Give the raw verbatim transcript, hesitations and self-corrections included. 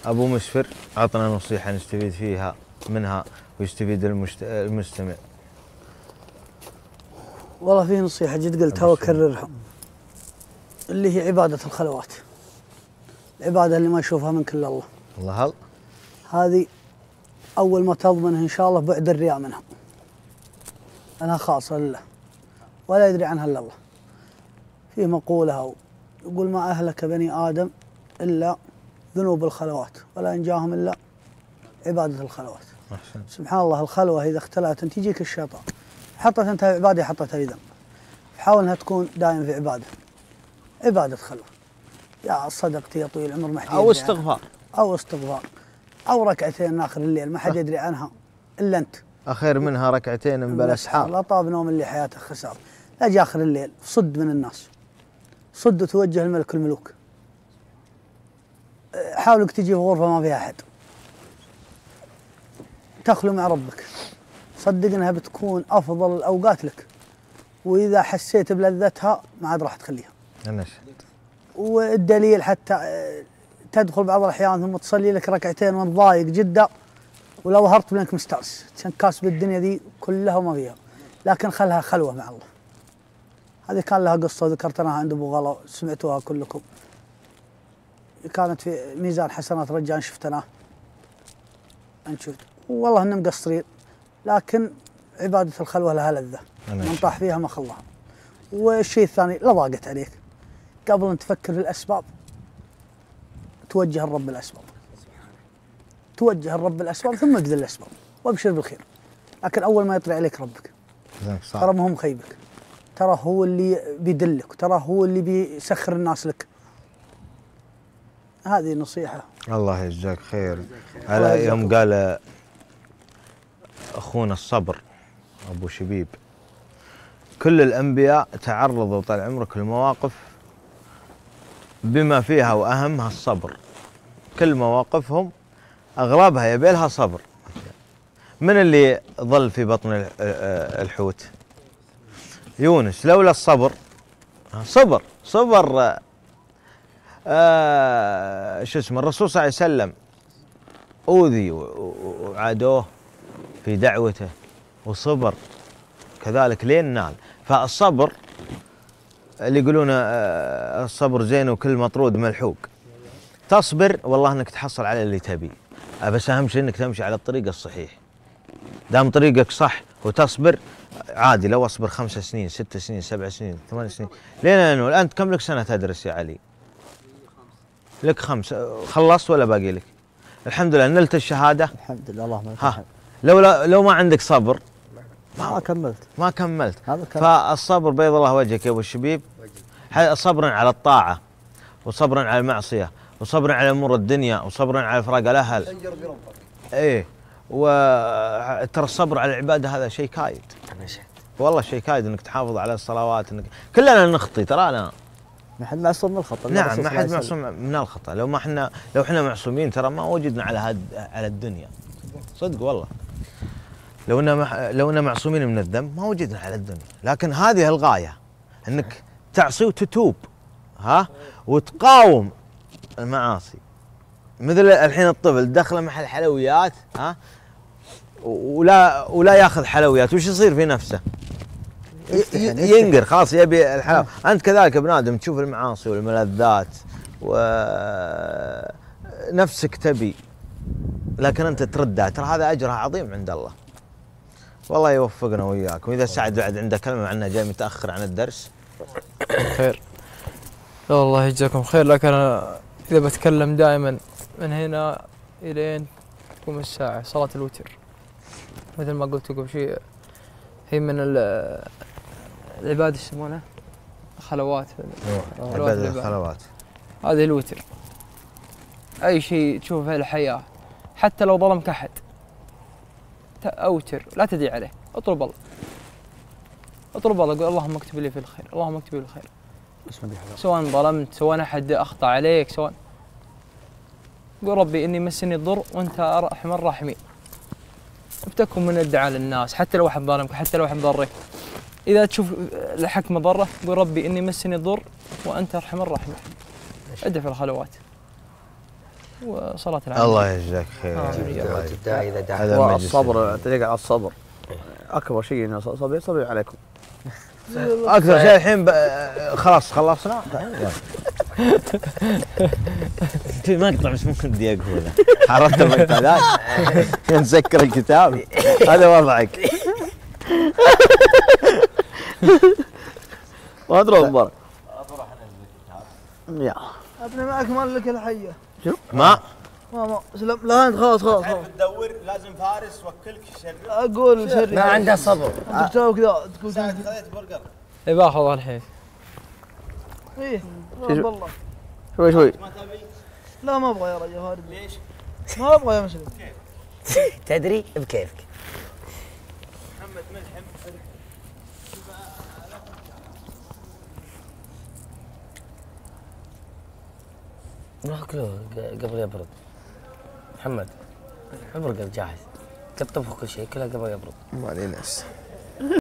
أبو مسفر عطنا نصيحة نستفيد فيها منها ويستفيد المشت... المستمع. والله في نصيحة جد قلتها وأكررها، اللي هي عبادة الخلوات، العبادة اللي ما يشوفها منك إلا الله. الله هل هذه أول ما تضمنها إن شاء الله بعد الرياء منها، أنها خاصة لله ولا يدري عنها إلا الله. في مقولة يقول ما أهلك بني آدم إلا ذنوب الخلوات ولا ينجاهم إلا عبادة الخلوات. أحسن. سبحان الله، الخلوة إذا اختلت أنت يجيك الشيطان، حطت أنت عبادة حطتها في ذنب، حاول أنها تكون دائما في عبادة، عبادة خلوة، يا صدقتي يا طويل العمر ما حد أو استغفار أو استغفار أو ركعتين آخر الليل ما حد يدري عنها إلا أنت. أخير منها ركعتين من بالأسحار. لا طاب نوم اللي حياته خسارة. لا جي آخر الليل صد من الناس، صد وتوجه الملك الملوك، حاولك تجي في غرفة ما فيها أحد، تخلو مع ربك، صدق أنها بتكون أفضل الأوقات لك، وإذا حسيت بلذتها ما عاد راح تخليها. أنش. والدليل حتى تدخل بعض الأحيان ثم تصلي لك ركعتين وانت ضايق جدا ولو ظهرت بينك مستانس، تنكاس بالدنيا دي كلها وما فيها، لكن خلها خلوة مع الله. هذه كان لها قصة ذكرتناها عند أبو غلا، سمعتوها كلكم، كانت في ميزان حسنات رجال شفتناه أنت شفت، والله إنهم مقصرين، لكن عبادة الخلوة لها لذة، من طاح فيها ما خلاها. والشيء الثاني لا ضاقت عليك، قبل أن تفكر في الأسباب توجه الرب الأسباب، توجه الرب الأسباب ثم اقذل الأسباب وابشر بالخير. لكن أول ما يطلع عليك ربك ترى ما هو مخيبك، ترى هو اللي بيدلك، ترى هو اللي بيسخر الناس لك. هذه نصيحة. الله يجزاك خير. على يوم قال أخونا الصبر أبو شبيب، كل الأنبياء تعرضوا طال عمرك للمواقف بما فيها وأهمها الصبر، كل مواقفهم أغلبها يبي لها صبر. من اللي ظل في بطن الحوت؟ يونس، لولا الصبر، صبر صبر آه شو اسمه الرسول صلى الله عليه وسلم أوذي وعادوه في دعوته وصبر كذلك لين نال. فالصبر اللي يقولون آه الصبر زين وكل مطرود ملحوق، تصبر والله انك تحصل على اللي تبيه، بس اهم شيء انك تمشي على الطريق الصحيح. دام طريقك صح وتصبر عادي، لو اصبر خمس سنين ست سنين سبع سنين ثمان سنين لين انول. انت كم لك سنه تدرس يا علي؟ لك خمس، خلصت ولا باقي لك؟ الحمد لله نلت الشهاده الحمد لله اللهم لك الحمد. لو لو ما عندك صبر ما, ما كملت ما كملت. فالصبر بيض الله وجهك يا ابو الشبيب، صبرا على الطاعه وصبرا على المعصيه وصبرا على امور الدنيا وصبرا على فراق الاهل. انجر بربك. ايه، وترى الصبر على العباده هذا شيء كايد، والله شيء كايد، انك تحافظ على الصلوات، انك كلنا نخطي ترانا، ما حد معصوم من الخطا. نعم ما حد معصوم من الخطا، لو ما احنا لو احنا معصومين ترى ما وجدنا على هاد على الدنيا، صدق والله. لو اننا لو اننا معصومين من الذنب ما وجدنا على الدنيا، لكن هذه الغايه انك تعصي وتتوب، ها، وتقاوم المعاصي. مثل الحين الطفل دخله محل حلويات، ها، ولا ولا ياخذ حلويات، وش يصير في نفسه؟ ينقر خلاص يبي الحلاوه. انت كذلك ابن ادم تشوف المعاصي والملذات ونفسك تبي، لكن انت تردها، ترى هذا اجرها عظيم عند الله. والله يوفقنا وياكم. واذا سعد بعد عنده كلمه مع انه جاي متاخر عن الدرس. خير. لا والله يجزاكم خير، لكن انا اذا بتكلم دائما من هنا الين تقوم الساعه صلاه الوتر، مثل ما قلت لكم شيء هي من العباد يسمونها خلوات. عبادة الخلوات هذه الوتر. اي شيء تشوفه في الحياه حتى لو ظلمك احد اوتر، لا تدعي عليه، اطلب الله، اطلب الله، قول اللهم اكتب لي في الخير، اللهم اكتب لي الخير، سواء ظلمت سواء احد اخطا عليك، سواء قول ربي اني مسني الضر وانت ارحم الراحمين. بتكن من الدعاء للناس حتى لو واحد ظالمك، حتى لو واحد ضرك، اذا تشوف لحق مضره قول ربي اني مسني الضر وانت ارحم الراحمين. ادعي في الخلوات. وصلاة العامة. الله يجزاك خير. آه. الداعي اذا دعا. هذا المجلس. والصبر تليق على الصبر اكبر شيء انه صبر صبر عليكم. اكثر شيء الحين ب... خلاص خلصنا. في مقطع بس ممكن بدي اقوله. عرفت المقطع ذاك؟ نسكر الكتاب. هذا وضعك. ما تروح مبارك. يا ابني معك مال لك الحيه. ما ما ما سلام لا انت خلاص خلاص خلاص. تدور لازم فارس وكلك شر. اقول سري ما عنده صبر. انت تسوي كذا تقول خذيت برجر. اي باخذ الحين. ايه والله شوي شوي. ما تبي؟ لا ما ابغى يا رجل هارد. ليش؟ ما ابغى يا مسلم. تدري بكيفك. محمد ملحم. ناكله قبل يبرد. محمد البرجر جاهز. قطف كل شيء كله قبل يبرد. ما علينا.